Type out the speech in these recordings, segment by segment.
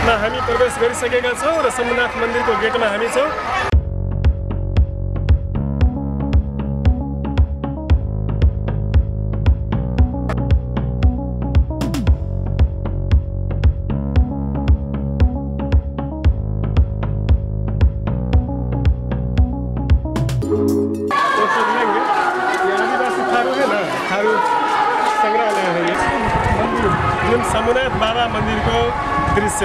गेटमा हामी प्रवेश गरिसकेका छौँ र शम्भुनाथ मन्दिरको गेटमा हामी छौँ। शम्भुनाथ बाबा मन्दिरको दृश्य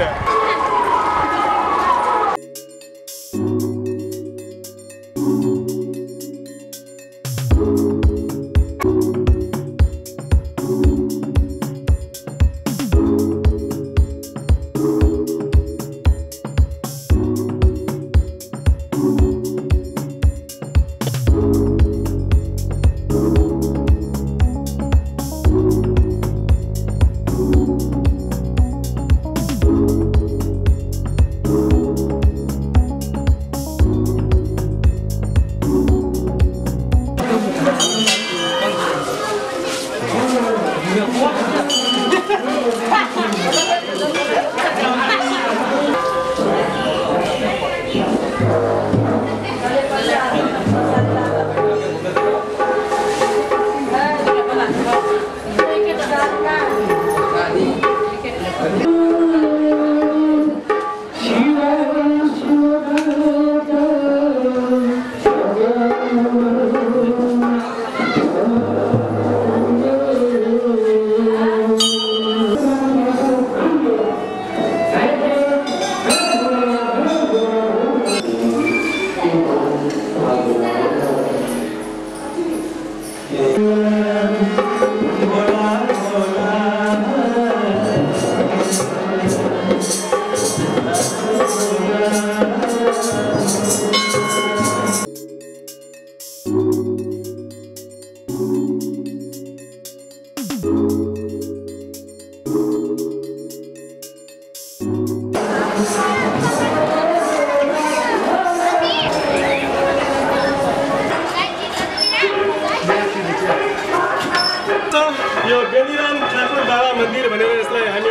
यो बेनीराम ठाकुर बाबा मन्दिर भनेर यसलाई हामी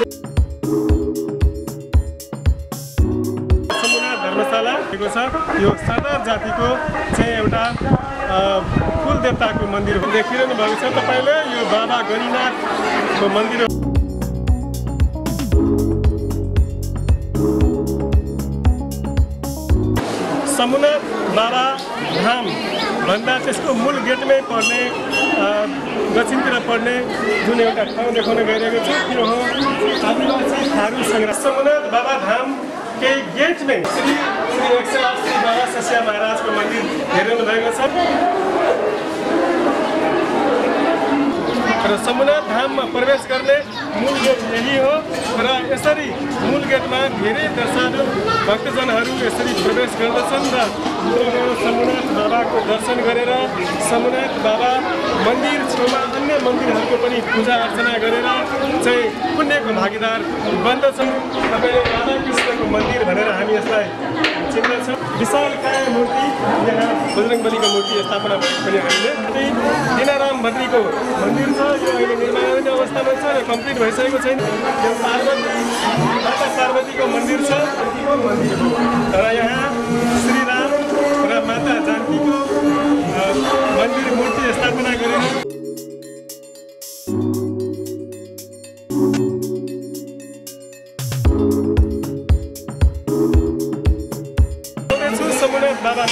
शम्भुनाथ धर्मशाला भएको छ। यो सरदार जातिको चाहिँ एउटा कुल देवताको मन्दिर हो। देखिरहनु भएको छ तपाईँले यो बाबा गणिनाथको मन्दिर हो। शम्भुनाथ बाबा धाम भन्दा त्यसको मूल गेटमै पर्ने दक्षिणतिर पर्ने जुन एउटा ठाउँ देखाउन गइरहेको छु त्यो हो आदिवासी थारू सङ्ग्रह। शम्भुनाथ बाबा धाम केही गेटमै श्री 180 बाबा सस्या महाराजको मन्दिर हेरिरहनु भएको छ र शम्भुनाथ धाममा प्रवेश गर्ने मूल गेट यही हो र यसरी मूल गेटमा धेरै दर्शनालु भक्तजनहरू यसरी प्रवेश गर्दछन् र शम्भुनाथ बाबाको दर्शन गरेर शम्भुनाथ बाबा मन्दिर छेउमा अन्य मन्दिरहरूको पनि पूजा अर्चना गरेर चाहिँ पुण्यको भागीदार बन्दछन्। तपाईँले राधाकृष्णको मन्दिर भनेर हामी यसलाई चिन्दछौँ। विशालकाय मूर्ति यहाँ बजरङ्गबलीको मूर्ति स्थापना पनि हामीले दिनाराम बद्रीको मन्दिर छ। यो अहिले निर्माणाधीन अवस्थामा छ र कम्प्लिट भइसकेको छैन। यो माता पार्वतीको मन्दिर छ र यहाँ श्रीराम र माता जानकीको मन्दिर मूर्ति स्थापना गरेर शम्भुनाथ बाबा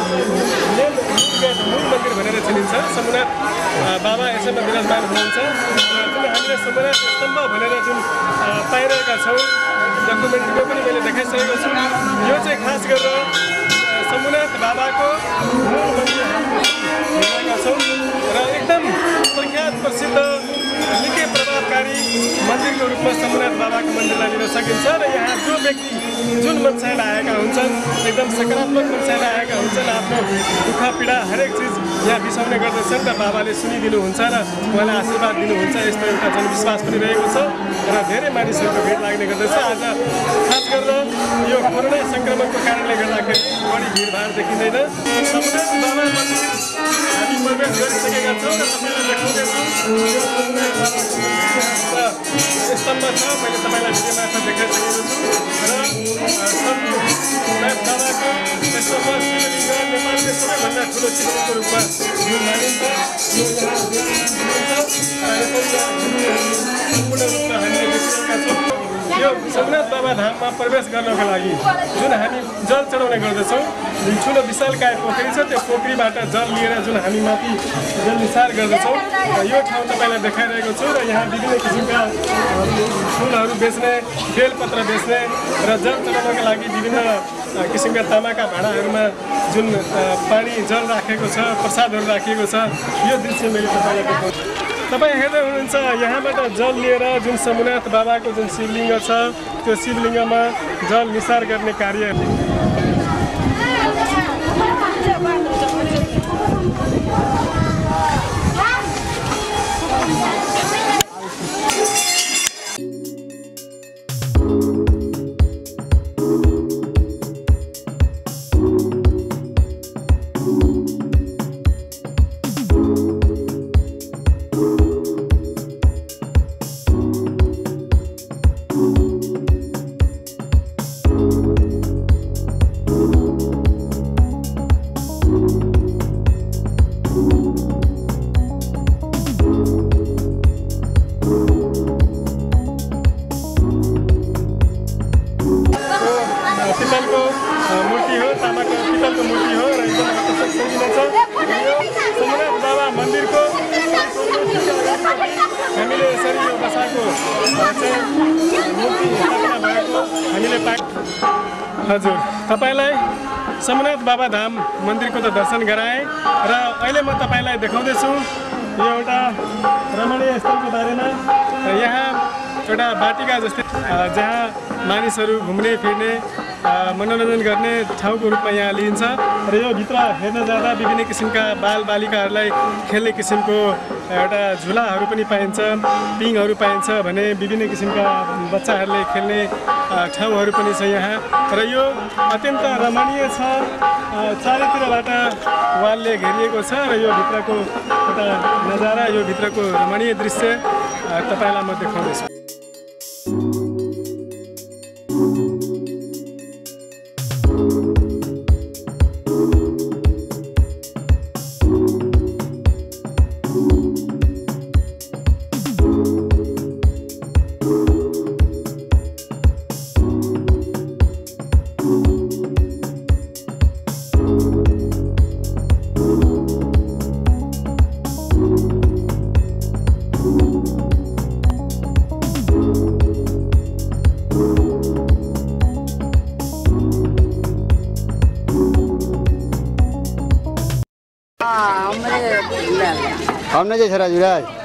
मूल मन्दिर भनेर चिनिन्छ। शम्भुनाथ बाबा यसैमा विराजमान हुनुहुन्छ। जुन हामीले शम्भुनाथ स्तम्भ भनेर जुन पाइरहेका छौँ डकुमेन्ट्रीमा पनि मैले देखाइसकेको छु। यो चाहिँ खास गरेर शम्भुनाथ बाबाको मूल मन्दिर हेरेका छौँ र एकदम प्रख्यात प्रसिद्ध निकै प्रभावकारी मन्दिरको रूपमा शम्भुनाथ बाबाको मन्दिरलाई लिन सकिन्छ र यहाँ जो व्यक्ति जुन मनसाय आएका हुन्छन् एकदम सकारात्मक मनसाय आएका हुन्छन् आफ्नो दुःख पीडा हरेक चिज यहाँ बिसाउने गर्दछन् र बाबाले सुनिदिनुहुन्छ र उहाँलाई आशीर्वाद दिनुहुन्छ। यस्तो एउटा जनविश्वास पनि रहेको छ र धेरै मानिसहरूको भिड लाग्ने गर्दछ। आज खास गरेर यो कोरोना सङ्क्रमणको कारणले गर्दाखेरि बढी भिडभाड देखिँदैन। शम्भुनाथ बाबा मन्दिर हामी प्रवेश गरिसकेका छौँ र तपाईँलाई देखाउँदैछौँ। स्तम्भ छ, मैले तपाईँलाई भिडियोमा देखाइसकेको छु। ठुलो शिवलिङ्गको रूपमा जुन मानिन्छ यो यहाँ सम्पूर्ण रूपमा हामीले देखिरहेका छौँ। यो शम्भुनाथ बाबा धाममा प्रवेश गर्नको लागि जुन हामी जल चढाउने गर्दछौँ, ठुलो विशालकाय पोखरी छ, त्यो पोखरीबाट जल लिएर जुन हामी माथि जल निसार गर्दछौँ। यो ठाउँ तपाईँलाई देखाइरहेको छु र यहाँ विभिन्न किसिमका फुलहरू बेच्ने, बेलपत्र बेच्ने र जल चढाउनका लागि विभिन्न किसिमका तामाका भाँडाहरूमा जुन पानी जल राखेको छ, प्रसादहरू राखिएको छ, यो दृश्य मैले तपाईँलाई देखाउँछु। तपाईँ हेर्दै हुनुहुन्छ यहाँबाट जल लिएर जुन शम्भुनाथ बाबाको जुन शिवलिङ्ग छ त्यो शिवलिङ्गमा जल निसार गर्ने कार्य पितलको मूर्ति हो, तामाको पितलको मूर्ति हो र एकदम आकर्षक सजिलो छ। यो शम्भुनाथ बाबा मन्दिरको हामीले यसरी यो बसाको मूर्ति स्थापना भएको हामीले हजुर तपाईँलाई शम्भुनाथ बाबा धाम मन्दिरको त दर्शन गराएँ र अहिले म तपाईँलाई देखाउँदैछु यो एउटा रमणीय स्थलको बारेमा। यहाँ एउटा बाटिका जस्तै जहाँ मानिसहरू घुम्ने फिर्ने मनोरञ्जन गर्ने ठाउँको रूपमा यहाँ लिइन्छ र यो भित्र हेर्न जाँदा विभिन्न किसिमका बालबालिकाहरूलाई खेल्ने किसिमको एउटा झुलाहरू पनि पाइन्छ, पिङहरू पाइन्छ भने विभिन्न किसिमका बच्चाहरूले खेल्ने ठाउँहरू पनि छ यहाँ र यो अत्यन्त रमणीय छ। चारैतिरबाट वालले घेरिएको छ र यो भित्रको एउटा नजारा, यो भित्रको रमणीय दृश्य तपाईँलाई म देखाउँदैछु। हमने जैसे राजू राज